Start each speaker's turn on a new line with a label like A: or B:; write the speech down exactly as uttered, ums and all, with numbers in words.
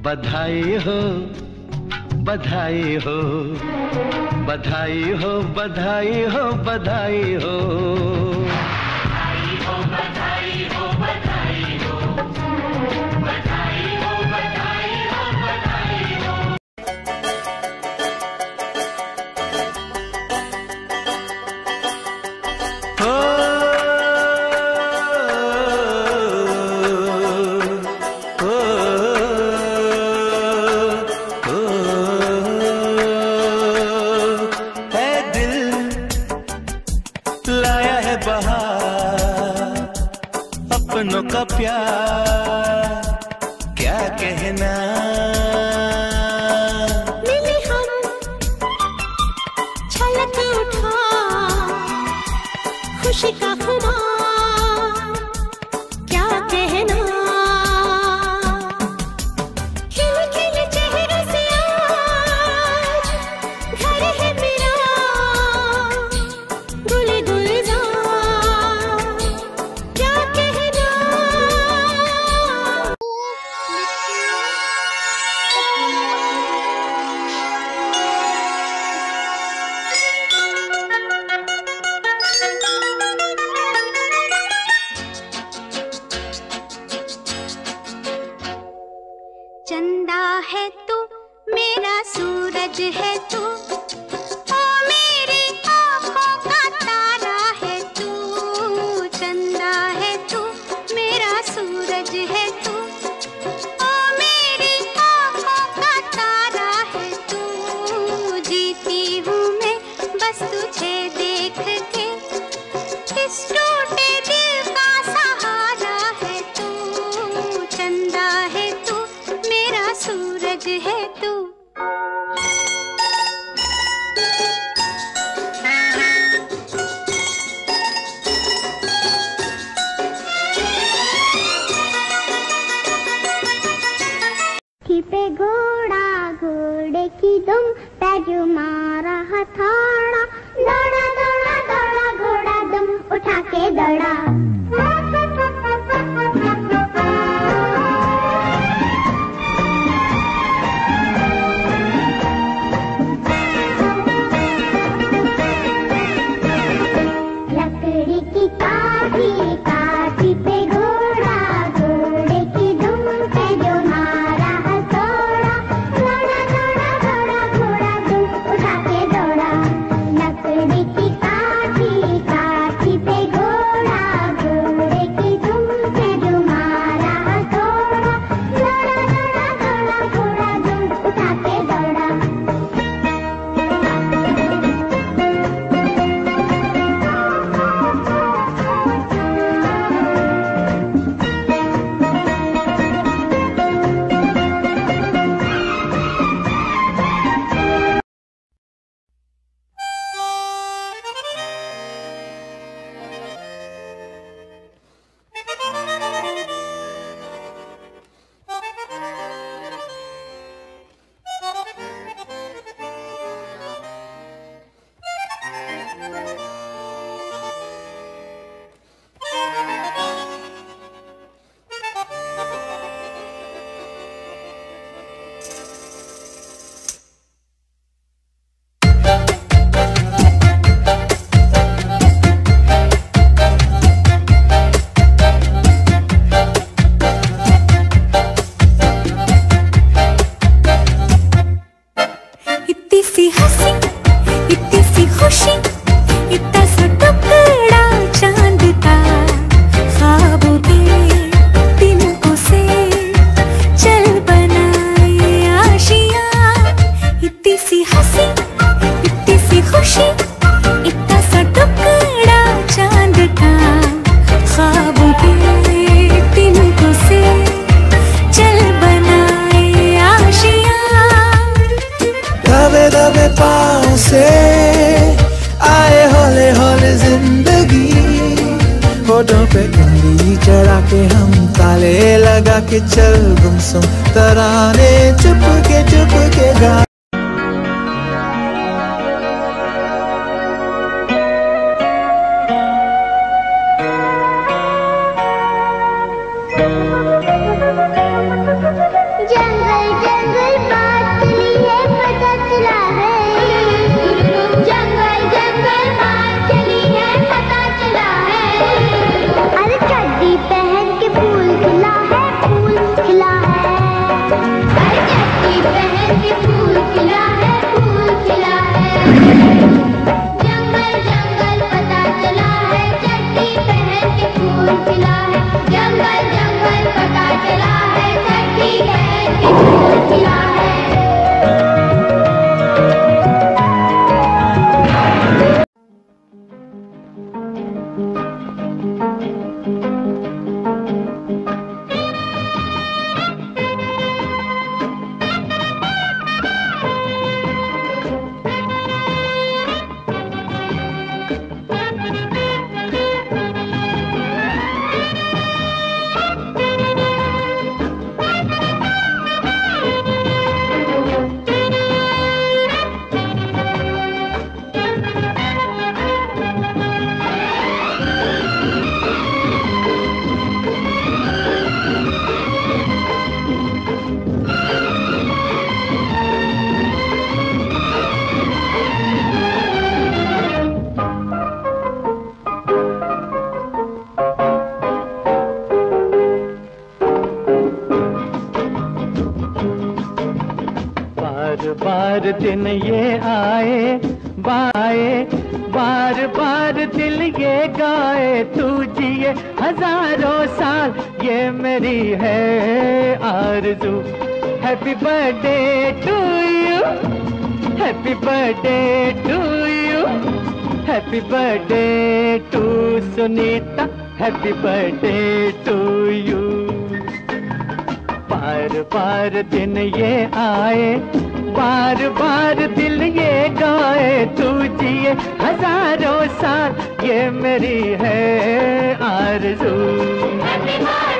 A: बधाई हो बधाई हो बधाई हो बधाई हो बधाई हो बधाई हो बधाई हो बधाई हो बधाई हो बधाई हो बधाई हो। अपनों का प्यार क्या कहना,
B: मिले हम छलक उठा खुशी का खुमार क्या कहना, खिल खिल चेहरे से आज घर है मेरा गुल गुलजार क्या कहना। चंदा है तू मेरा सूरज है तू, ओ मेरी आँखों का तारा है तू। चंदा है तू मेरा सूरज है तू, ओ मेरी आँखों का तारा है तू। जीती हूँ मैं बस तुझे देख के, इस टूटे दिल का सहारा है तू। चंदा है तू मेरा सूरज है तू।
C: पे घोड़ा घोड़े की दुम पैजू मारा हथौड़ा, दौड़ा दौड़ा दौड़ा घोड़ा दुम उठा के दौड़ा। लकड़ी की काठी काठी पे घोड़ा घोड़े की दुम पैजू मारा हथौड़ा, दौड़ा दौड़ा दौड़ा घोड़ा दुम उठा के दौड़ा। लकड़ी की काठी काठी पे घोड़ा घोड़े की दुम पैजू मारा हथौड़ा, दौड़ा दौड़ा दौड़ा घोड़ा दुम उठा के दौड़ा।
B: इतनी सी हंसी इतनी सी खुशी, इतना सा टुकड़ा चांद का, ख्वाबों के तिनकों से चल बनाए आशियाँ। इतनी सी हंसी इतनी सी खुशी, इतना सा टुकड़ा चांद का, ख्वाबों के तिनकों से चल बनाए आशियाँ।
D: दबे दबे पाँव से आए हौले हौले जिंदगी, होठों पे कंघी चढ़ा के हम ताले लगा के चल गुमसुम तराने चुप के चुप के गा।
C: जंगल
E: बार बार दिन ये आए बाए, बार बार दिल ये गाए, तू जिए हजारों साल ये मेरी है आरज़ू। Happy birthday to you, happy birthday to you, happy birthday to Sunita, happy birthday to you. बार बार दिन ये आए, बार बार दिल ये गाए, तू जिए हजारों साल ये मेरी है आरज़ू।
A: Happy birthday